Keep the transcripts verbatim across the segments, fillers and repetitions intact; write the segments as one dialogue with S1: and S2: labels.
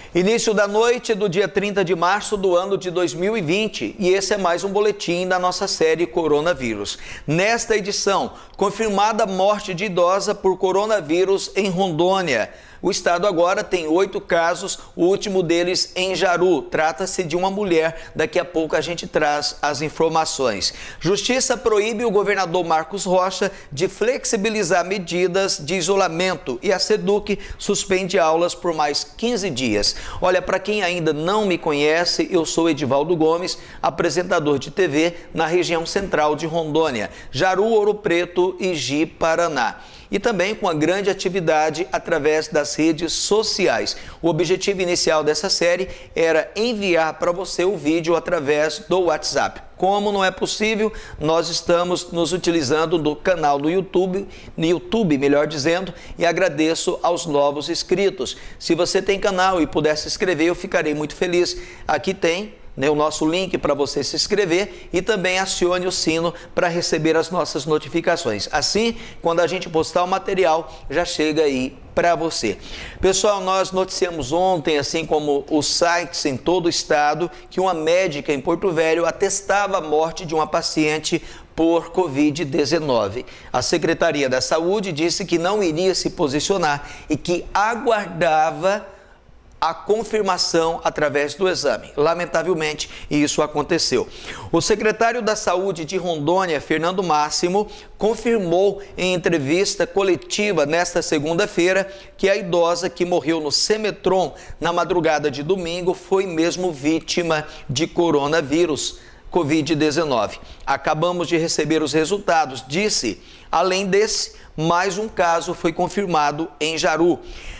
S1: Início da noite do dia trinta de março do ano de dois mil e vinte, e esse é mais um boletim da nossa série Coronavírus. Nesta edição, confirmada a morte de idosa por coronavírus em Rondônia. O estado agora tem oito casos, o último deles em Jaru. Trata-se de uma mulher. Daqui a pouco a gente traz as informações. Justiça proíbe o governador Marcos Rocha de flexibilizar medidas de isolamento e a SEDUC suspende aulas por mais quinze dias. Olha, para quem ainda não me conhece, eu sou Edivaldo Gomes, apresentador de T V na região central de Rondônia, Jaru, Ouro Preto e Ji-Paraná. E também com a grande atividade através das redes sociais. O objetivo inicial dessa série era enviar para você o vídeo através do WhatsApp. Como não é possível, nós estamos nos utilizando do canal do YouTube, no YouTube, melhor dizendo, e agradeço aos novos inscritos. Se você tem canal e puder se inscrever, eu ficarei muito feliz. Aqui tem o nosso link para você se inscrever e também acione o sino para receber as nossas notificações. Assim, quando a gente postar o material, já chega aí para você. Pessoal, nós noticiamos ontem, assim como os sites em todo o estado, que uma médica em Porto Velho atestava a morte de uma paciente por covid dezenove. A Secretaria da Saúde disse que não iria se posicionar e que aguardava a confirmação através do exame. Lamentavelmente, isso aconteceu. O secretário da Saúde de Rondônia, Fernando Máximo, confirmou em entrevista coletiva nesta segunda-feira que a idosa que morreu no Semetron na madrugada de domingo foi mesmo vítima de coronavírus, covid dezenove. Acabamos de receber os resultados, disse. Além desse, mais um caso foi confirmado em Jaru.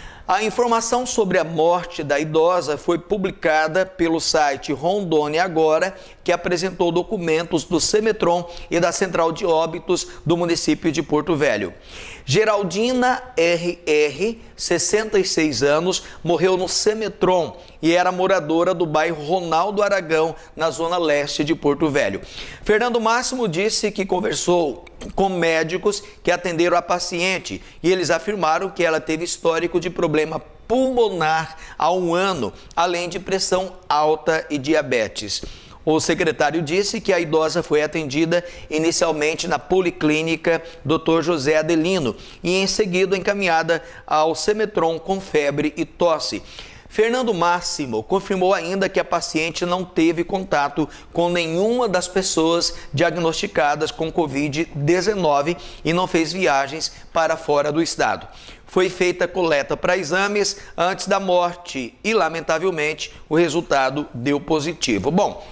S1: A informação sobre a morte da idosa foi publicada pelo site Rondônia Agora, que apresentou documentos do Semetron e da Central de Óbitos do município de Porto Velho. Geraldina R R, sessenta e seis anos, morreu no Semetron e era moradora do bairro Ronaldo Aragão, na zona leste de Porto Velho. Fernando Máximo disse que conversou com médicos que atenderam a paciente e eles afirmaram que ela teve histórico de problema pulmonar há um ano, além de pressão alta e diabetes. O secretário disse que a idosa foi atendida inicialmente na Policlínica doutor José Adelino e em seguida encaminhada ao Semetron com febre e tosse. Fernando Máximo confirmou ainda que a paciente não teve contato com nenhuma das pessoas diagnosticadas com covid dezenove e não fez viagens para fora do estado. Foi feita coleta para exames antes da morte e, lamentavelmente, o resultado deu positivo. Bom,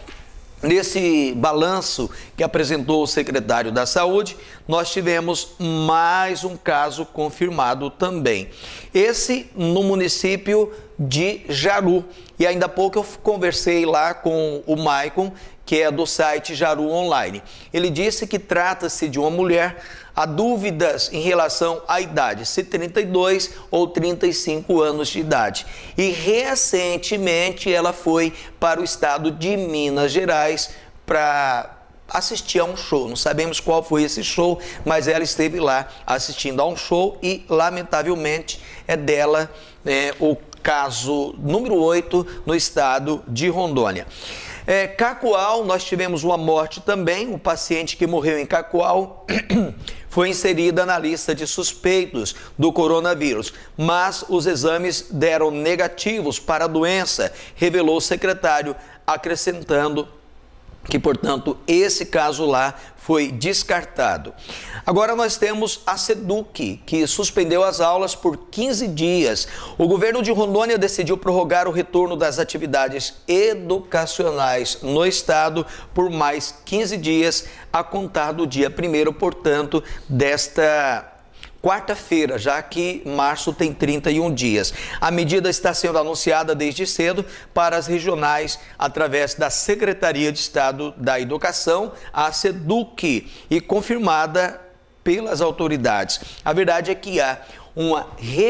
S1: nesse balanço que apresentou o secretário da Saúde, nós tivemos mais um caso confirmado também. Esse no município de Jaru. E ainda há pouco eu conversei lá com o Maicon, que é do site Jaru Online. Ele disse que trata-se de uma mulher. Há dúvidas em relação à idade, se trinta e dois ou trinta e cinco anos de idade. E recentemente ela foi para o estado de Minas Gerais para assistir a um show. Não sabemos qual foi esse show, mas ela esteve lá assistindo a um show e, lamentavelmente, é dela é, o caso número oito no estado de Rondônia. É, Cacoal, nós tivemos uma morte também. O paciente que morreu em Cacoal foi inserida na lista de suspeitos do coronavírus, mas os exames deram negativos para a doença, revelou o secretário, acrescentando que, portanto, esse caso lá foi descartado. Agora nós temos a SEDUC, que suspendeu as aulas por quinze dias. O governo de Rondônia decidiu prorrogar o retorno das atividades educacionais no estado por mais quinze dias, a contar do dia primeiro, portanto, desta quarta-feira, já que março tem trinta e um dias. A medida está sendo anunciada desde cedo para as regionais através da Secretaria de Estado da Educação, a SEDUC, e confirmada pelas autoridades. A verdade é que há uma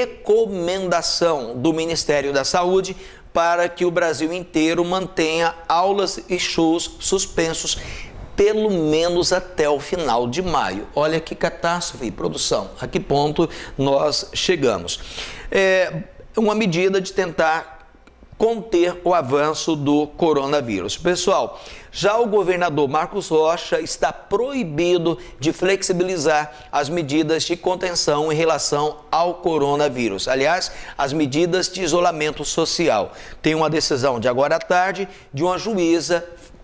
S1: recomendação do Ministério da Saúde para que o Brasil inteiro mantenha aulas e shows suspensos pelo menos até o final de maio. Olha que catástrofe, produção, a que ponto nós chegamos. É uma medida de tentar conter o avanço do coronavírus. Pessoal, já o governador Marcos Rocha está proibido de flexibilizar as medidas de contenção em relação ao coronavírus. Aliás, as medidas de isolamento social. Tem uma decisão de agora à tarde de uma juíza,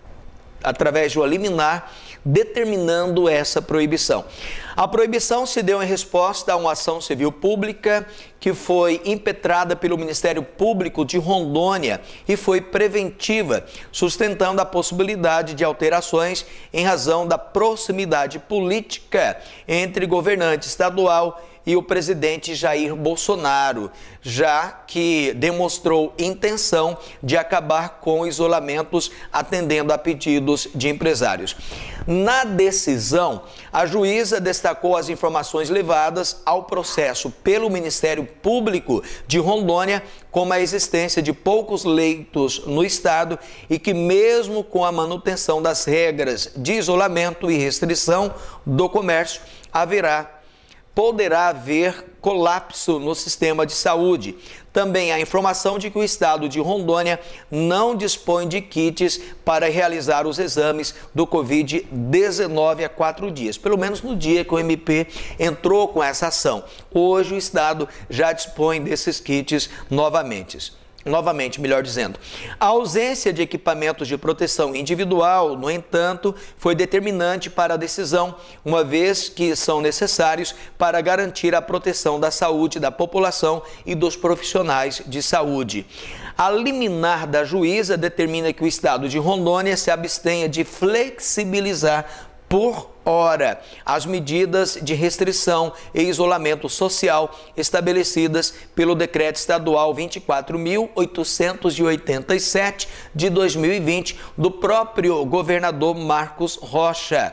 S1: através de uma liminar, determinando essa proibição. A proibição se deu em resposta a uma ação civil pública que foi impetrada pelo Ministério Público de Rondônia e foi preventiva, sustentando a possibilidade de alterações em razão da proximidade política entre governante estadual e o presidente Jair Bolsonaro, já que demonstrou intenção de acabar com isolamentos atendendo a pedidos de empresários. Na decisão, a juíza destacou as informações levadas ao processo pelo Ministério Público de Rondônia, como a existência de poucos leitos no estado e que mesmo com a manutenção das regras de isolamento e restrição do comércio, haverá poderá haver colapso no sistema de saúde. Também há informação de que o estado de Rondônia não dispõe de kits para realizar os exames do covid dezenove há quatro dias, pelo menos no dia que o M P entrou com essa ação. Hoje o estado já dispõe desses kits novamente. Novamente, melhor dizendo. A ausência de equipamentos de proteção individual, no entanto, foi determinante para a decisão, uma vez que são necessários para garantir a proteção da saúde da população e dos profissionais de saúde. A liminar da juíza determina que o estado de Rondônia se abstenha de flexibilizar por hora as medidas de restrição e isolamento social estabelecidas pelo Decreto Estadual vinte e quatro mil oitocentos e oitenta e sete de dois mil e vinte do próprio governador Marcos Rocha.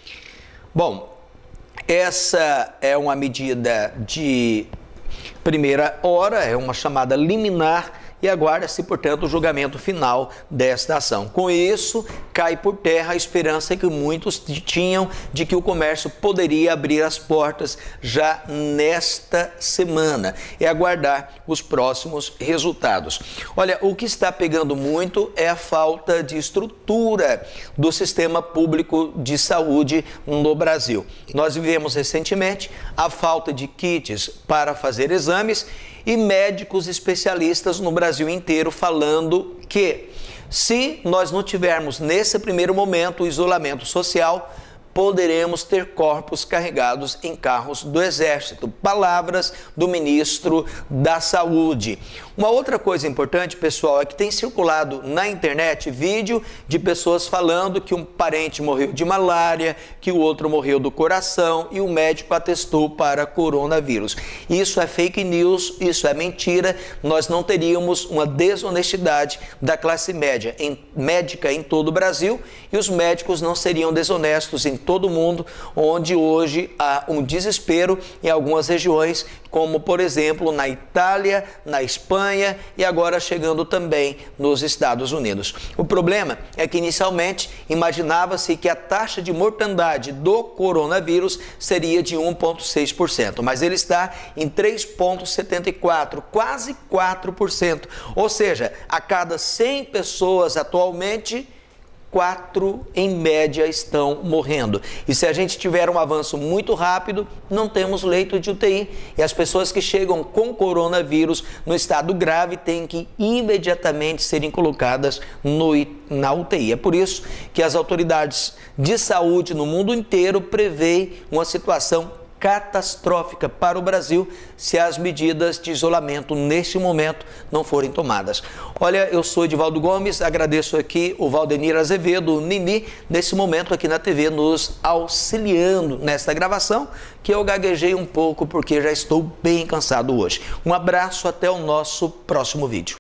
S1: Bom, essa é uma medida de primeira hora, é uma chamada liminar, e aguarda-se, portanto, o julgamento final desta ação. Com isso, cai por terra a esperança que muitos tinham de que o comércio poderia abrir as portas já nesta semana e aguardar os próximos resultados. Olha, o que está pegando muito é a falta de estrutura do sistema público de saúde no Brasil. Nós vivemos recentemente a falta de kits para fazer exames e médicos especialistas no Brasil inteiro falando que, se nós não tivermos nesse primeiro momento o isolamento social, poderemos ter corpos carregados em carros do Exército. Palavras do ministro da Saúde. Uma outra coisa importante, pessoal, é que tem circulado na internet vídeo de pessoas falando que um parente morreu de malária, que o outro morreu do coração e o médico atestou para coronavírus. Isso é fake news, isso é mentira. Nós não teríamos uma desonestidade da classe média em, médica em todo o Brasil e os médicos não seriam desonestos em todo mundo, onde hoje há um desespero em algumas regiões, como por exemplo na Itália, na Espanha e agora chegando também nos Estados Unidos. O problema é que inicialmente imaginava-se que a taxa de mortandade do coronavírus seria de um vírgula seis por cento, mas ele está em três vírgula setenta e quatro por cento, quase quatro por cento. Ou seja, a cada cem pessoas atualmente, quatro em média estão morrendo. E se a gente tiver um avanço muito rápido, não temos leito de U T I. E as pessoas que chegam com coronavírus no estado grave têm que imediatamente serem colocadas no, na U T I. É por isso que as autoridades de saúde no mundo inteiro preveem uma situação catastrófica para o Brasil se as medidas de isolamento neste momento não forem tomadas. Olha, eu sou Edivaldo Gomes, agradeço aqui o Valdenir Azevedo, o Nini, nesse momento aqui na T V nos auxiliando nesta gravação, que eu gaguejei um pouco porque já estou bem cansado hoje. Um abraço, até o nosso próximo vídeo.